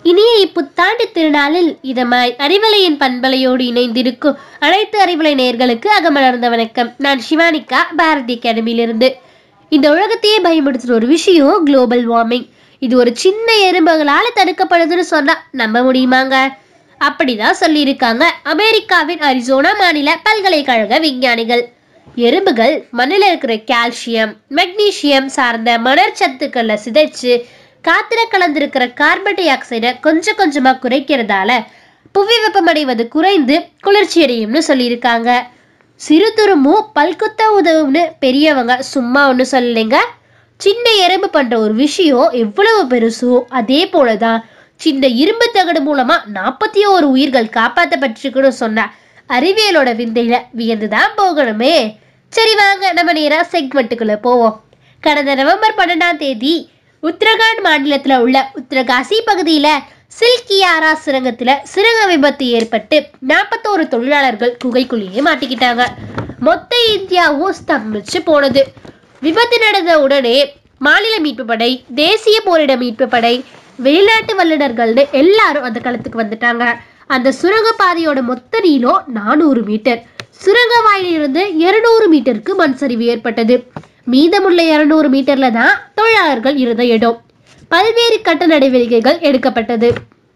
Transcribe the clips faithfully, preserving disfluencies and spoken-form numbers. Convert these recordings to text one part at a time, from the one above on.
இனிய இப்புத்தாண்டு திருநாளில் இதமாய் அறிவலையின் பண்பலையோடு இணைந்திருக்கும் அனைத்து அறிவலை நேயர்களுக்கு அகமலர்ந்த வணக்கம். நான் சிவானிகா, பாரதி அகாடமியிலிருந்து. இந்த உலகத்தையே பயமுடுத்துற ஒரு விஷயம் குளோபல் வார்மிங். இது ஒரு சின்ன எறும்புகளால தடுக்கப்படுதுன்னு சொன்னா நம்ப முடியுமாங்க? அப்படிதான் சொல்லியிருக்காங்க அமெரிக்காவின் அரிசோனா மாநில பல்கலைக்கழக விஞ்ஞானிகள். எறும்புகள் மண்ணில் இருக்கிற கால்சியம், மெக்னீசியம் சார்ந்த மணற்சத்துக்களை சிதைச்சு காத்துல கலந்திருக்கிற கார்பன் டை ஆக்சைடை கொஞ்சம் கொஞ்சமா குறைக்கிறதால புவி வெப்பமடைவது குறைந்து குளிர்ச்சி அடையும்னு சொல்லியிருக்காங்க. சிறு துருமும் பல்குத்த உதவும்னு பெரியவங்க சும்மா ஒன்றும் சொல்லலைங்க. சின்ன எறும்பு பண்ற ஒரு விஷயம் எவ்வளவு பெருசோ அதே போலதான் சின்ன இரும்பு தகடு மூலமா நாற்பத்தி ஓரு உயிர்கள் காப்பாற்றப்பட்டிருக்குன்னு சொன்ன அறிவியலோட விந்தையில வியந்துதான் போகணுமே. சரி வாங்க நம்ம நேரா செக்மெண்ட்டுக்குள்ள போவோம். கடந்த நவம்பர் பன்னெண்டாம் தேதி உத்தரகாண்ட் மாநிலத்துல உள்ள உத்தரகாசி பகுதியில சில்கியாரா சுரங்கத்துல சுரங்க விபத்து ஏற்பட்டு நாற்பத்தோரு தொழிலாளர்கள் குகைக்குள்ளேயே மாட்டிக்கிட்டாங்க. மொத்த இந்தியாவும் ஸ்தம்பிச்சு போனது. விபத்து நடந்த உடனே மாநில மீட்பு படை, தேசிய போரிட மீட்பு படை, வெளிநாட்டு வல்லுநர்கள்னு எல்லாரும் அந்த களத்துக்கு வந்துட்டாங்க. அந்த சுரங்க பாதையோட மொத்த நீளம் நானூறு மீட்டர். சுரங்க வாயிலிருந்து இருநூறு மீட்டருக்கு மண் சரிவு ஏற்பட்டது. மீதமுள்ள இருநூறு மீட்டர்ல தான் தொழிலாளர்கள் இருந்த இடம். பல்வேறு கட்ட நடவடிக்கைகள் எடுக்கப்பட்டது.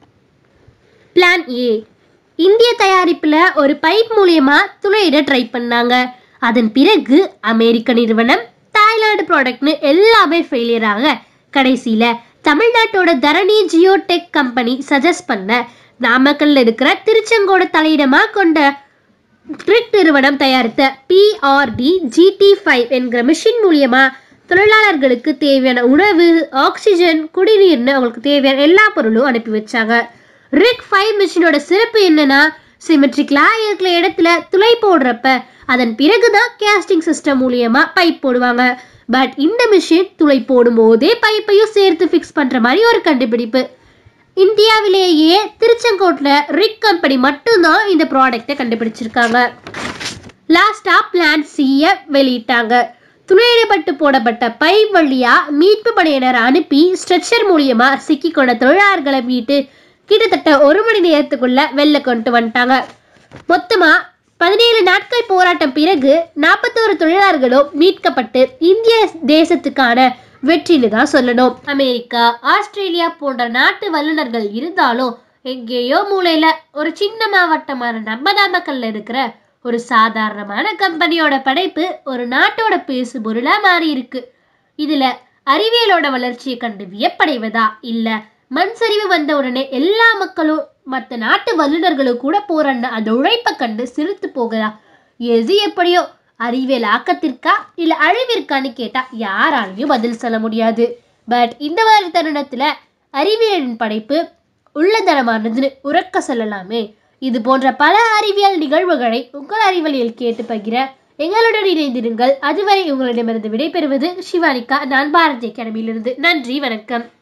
பிளான் ஏ, இந்திய தயாரிப்புல ஒரு பைப் மூலியமா துளையிட ட்ரை பண்ணாங்க. அதன் பிறகு அமெரிக்க நிறுவனம், தாய்லாந்து ப்ராடக்ட்னு எல்லாமே ஃபெயிலியர் ஆக கடைசியில தமிழ்நாட்டோட தரணி ஜியோடெக் கம்பெனி சஜஸ்ட் பண்ண நாமக்கல்ல இருக்கிற திருச்செங்கோடு தலையிடமா கொண்ட ட்ரிக் நிறுவனம் தயாரித்த P R D G D five என்கிற மிஷின் மூலியமா தொழிலாளர்களுக்கு தேவையான உணவு, ஆக்சிஜன், குடிநீர்னு அவங்களுக்கு தேவையான எல்லா பொருளும் அனுப்பி வச்சாங்க. ரிக் ஃபைவ் மிஷினோட சிறப்பு என்னன்னா, சிமெட்ரிக்கலா இருக்கிற இடத்துல துளை போடுறப்ப அதன் பிறகுதான் கேஸ்டிங் சிஸ்டம் மூலியமா பைப் போடுவாங்க. பட் இந்த மிஷின் துளை போடும் போதே பைப்பையும் சேர்த்து ஃபிக்ஸ் பண்ற மாதிரி ஒரு கண்டுபிடிப்பு. இந்தியாவிலேயே திருச்செங்கோட்ல ரிக் கம்பெனி மட்டும்தான் இந்த ப்ராடக்டை கண்டுபிடிச்சிருக்காங்க. லாஸ்டா பிளான் சியை வெளியிட்டாங்க. துளையிடப்பட்டு போடப்பட்ட பைப் வழியா மீட்பு படையினர் அனுப்பி ஸ்ட்ரெச்சர் மூலியமா சிக்கி கொண்ட தொழிலாளர்களை மீட்டு கிட்டத்தட்ட ஒரு மணி நேரத்துக்குள்ள வெளில கொண்டு வந்துட்டாங்க. மொத்தமா பதினேழு நாட்கள் போராட்டம் பிறகு நாற்பத்தோரு தொழிலாளர்களும் மீட்கப்பட்டு இந்திய தேசத்துக்கான வெற்றின்னு தான் சொல்லணும். அமெரிக்கா, ஆஸ்திரேலியா போன்ற நாட்டு வல்லுநர்கள் இருந்தாலும் எங்கேயோ மூலையில ஒரு சின்ன மாவட்டமான நம்ம நாமக்கல்ல இருக்கிற ஒரு சாதாரணமான கம்பெனியோட படைப்பு ஒரு நாட்டோட பேசு பொருளா மாறி இருக்கு. இதுல அறிவியலோட வளர்ச்சியை கண்டு வியப்படைவதா, இல்ல மண் சரிவு வந்த உடனே எல்லா மக்களும் மற்ற நாட்டு வல்லுநர்களும் கூட போராடின அந்த உழைப்பை கண்டு சிரித்து போகுதா? எது எப்படியோ அறிவியல் ஆக்கத்திற்கா இல்ல அழிவிற்கான்னு கேட்டா யாராலையும் பதில் சொல்ல முடியாது. பட் இந்த மாதிரி தருணத்துல அறிவியலின் படைப்பு உள்ளதனமானதுன்னு உறக்க சொல்லலாமே. இது போன்ற பல அறிவியல் நிகழ்வுகளை உங்கள் அறிவியலில் கேட்டு பகிர எங்களுடன் இணைந்திருங்கள். அதுவரை உங்களிடமிருந்து விடைபெறுவது சிவானிகா. நான் பாரதி அகாடமியிலிருந்து. நன்றி, வணக்கம்.